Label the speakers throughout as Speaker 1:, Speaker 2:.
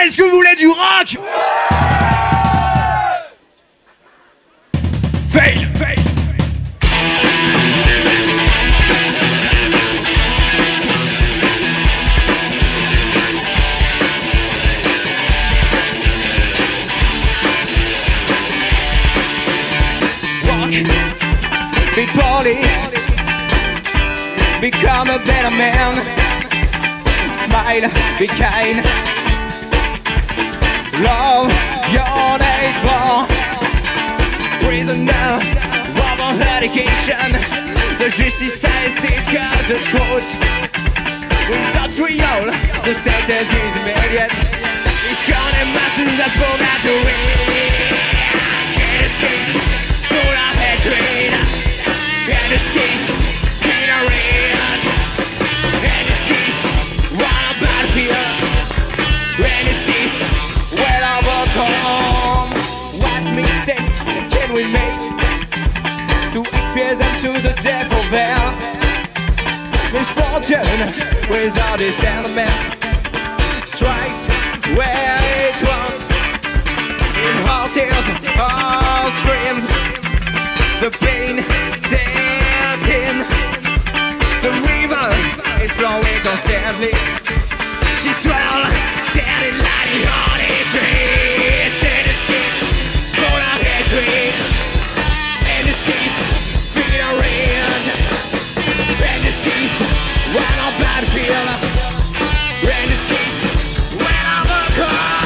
Speaker 1: est-ce que vous voulez du rock? Fail, fail.
Speaker 2: Be polite, become a better man. Smile, be kind. Love your neighbor. Prisoner of our education. The justice says it got the truth. Without trial, the sentence is immediate. It's gonna master that purgatory. Escape, full of hatred. And it's taste, in a range. And it's taste, what a battlefield. And it's taste, well overcome. What mistakes can we make to experience them to the depth of hell? Misfortune without discernment strikes where it wants. In our tears, our screams, the pain sets in. The river is flowing constantly. She's swelled, standing lightning on his streets. And it's deep, full of hatred. And it's teeth, feet are red. And it's teeth, when I'm battlefield. And it's teeth, when I'm a car.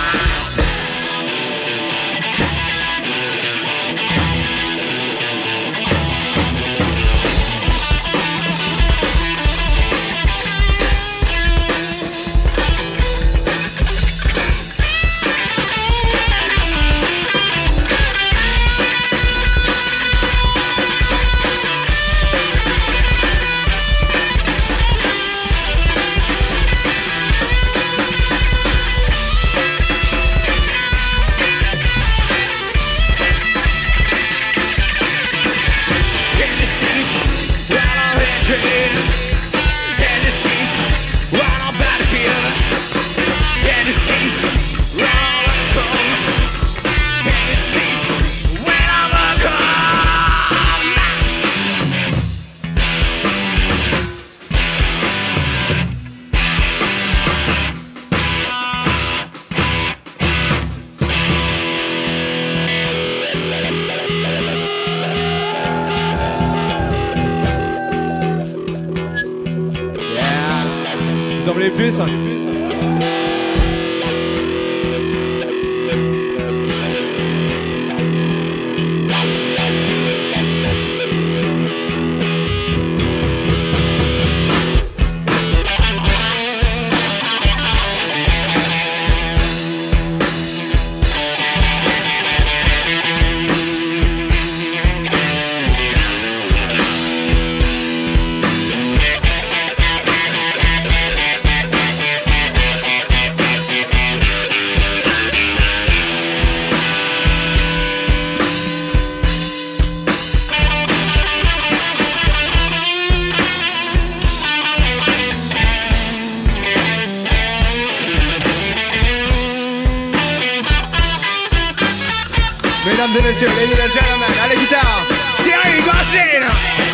Speaker 1: Vous en voulez plus, hein?
Speaker 2: Mesdames et messieurs, ladies and gentlemen, à la guitare, Thierry Gosselin.